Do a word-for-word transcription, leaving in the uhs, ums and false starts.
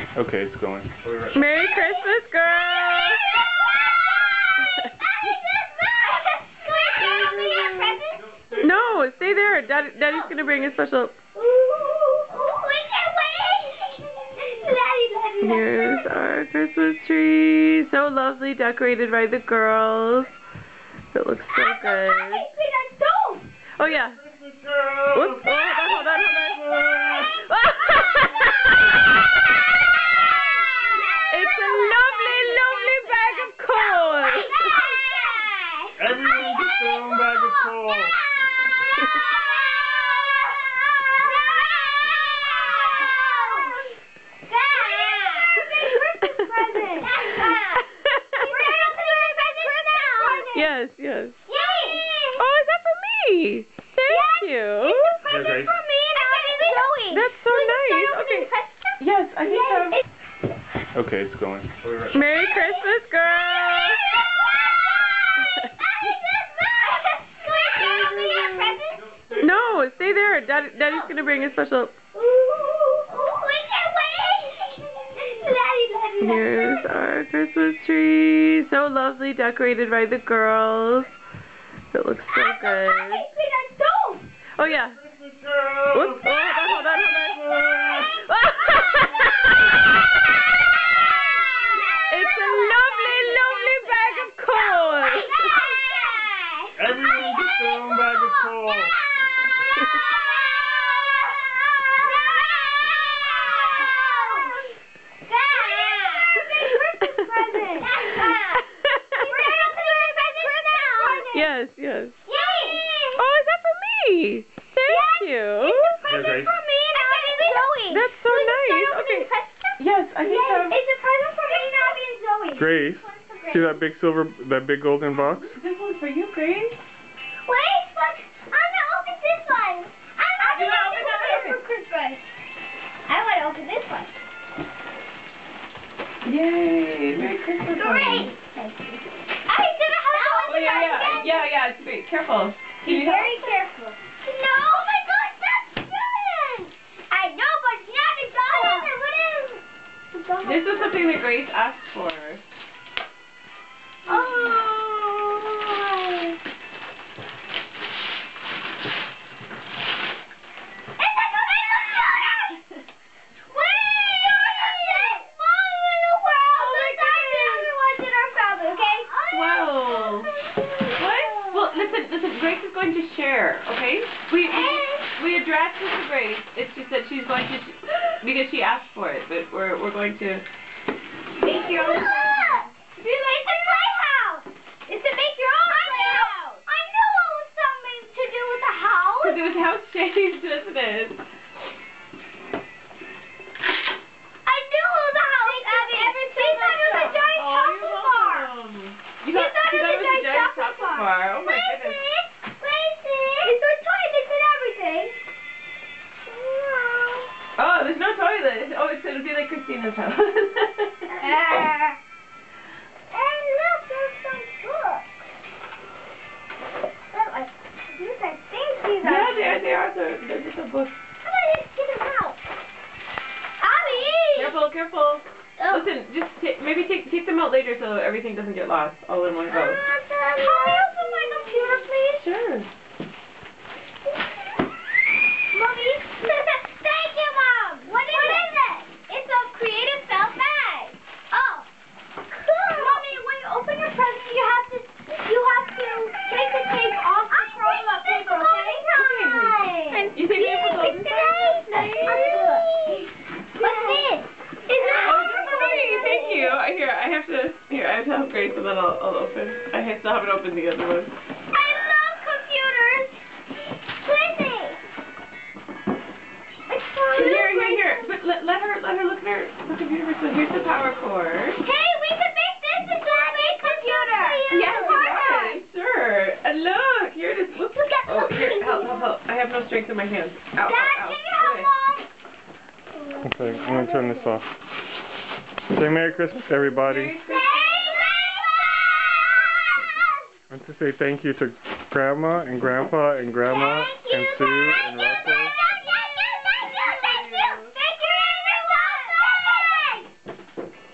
Okay, it's going. Merry Christmas, girl! No, stay there. Dad, Daddy's gonna bring a special. Here's our Christmas tree. So lovely decorated by the girls. It looks so good. Oh yeah. Whoops. Oh, hold on, hold on, hold on. It's a lovely, lovely bag of coal. Everyone gets their own bag of coal. Yes, yes. Oh, is that for me? Thank Yeah, you. Grace. That's so nice. Okay. Yes, I think so. Okay, it's going. Merry Christmas, girl. No, stay there. Dad, Daddy's gonna bring a special. Here's our Christmas tree. So lovely decorated by the girls. It looks so good. Oh yeah. Whoops. Oh, hold on, hold on, hold on. It's a lovely, lovely bag of coal. Everyone gets their own bag of coal. Yes, yes. Oh, is that for me? Thank you. Yeah, Grace. That's so nice. Okay. Yes, I think so. It's a present for me, Nobby and Zoe. Grace, see that big silver, that big golden box? This one's for you, Grace. Wait, look. I'm gonna open this one. I'm You gonna wanna open open this that? for Christmas. I want to open this one. Yay! Merry Christmas. Great. Thank you. I gonna have to Oh open yeah, it yeah, again. yeah, yeah. It's great. Careful. Can Be you help? very careful. No, oh my God, that's brilliant. I know, but it's not a dollar. What is? This is something that Grace asked for. Oh. Wow. What? Well, listen, listen. Grace is going to share. Okay? We we, we addressed it to Grace. It's just that she's going to because she asked for it, but we're we're going to Make your own. It's a playhouse. It's to make your own playhouse. I knew it was something to do with the house. because it was house shaped, isn't it? I knew it was a house. Abby, every we thought it was a giant Oh, chocolate you're bar. welcome. You You thought, thought you it thought was a giant chocolate chocolate bar. Oh my Wait, goodness. it. Wait, it. It's a toilet and everything. Oh, there's no toilet. Oh, it's, it'll be like Christina's house. Uh, and look, there's some books. Look, I, these I think these are. Yeah, they are. They are. They're, they're just a book. How about I just get them out? Abby! Careful, careful. Oh. Listen, just ta maybe take take them out later so everything doesn't get lost all in one go. Can I open my computer, please? Sure. Mommy? Thank you, Mom! What is, what it? is it? It's a creative felt bag. Oh. Cool. Mommy, when you open your present, you have to you have to take the tape off the roll of paper, okay? Okay. You think you have a golden What's this? Is it Oh, great. Thank you. I here. I have to. Here, I have to help Grace, and then I'll, I'll open. I have- still haven't opened the other one. I love computers. Squeezy. It's fun. Here, here, here. But let, let her, let her look at her the computer. So here's the power cord. Hey, we can make this into a big computer. Yeah, we can. Sure. And look, here it is. Whoops. Oh, here, help, help, help. I have no strength in my hands. Ow, Dad, ow, ow. can you help Okay. Mom? Okay, I'm gonna turn this off. Say Merry Christmas, everybody. Merry Christmas. I want to say thank you to Grandma and Grandpa and Grandma Thank you, and Sue and thank you.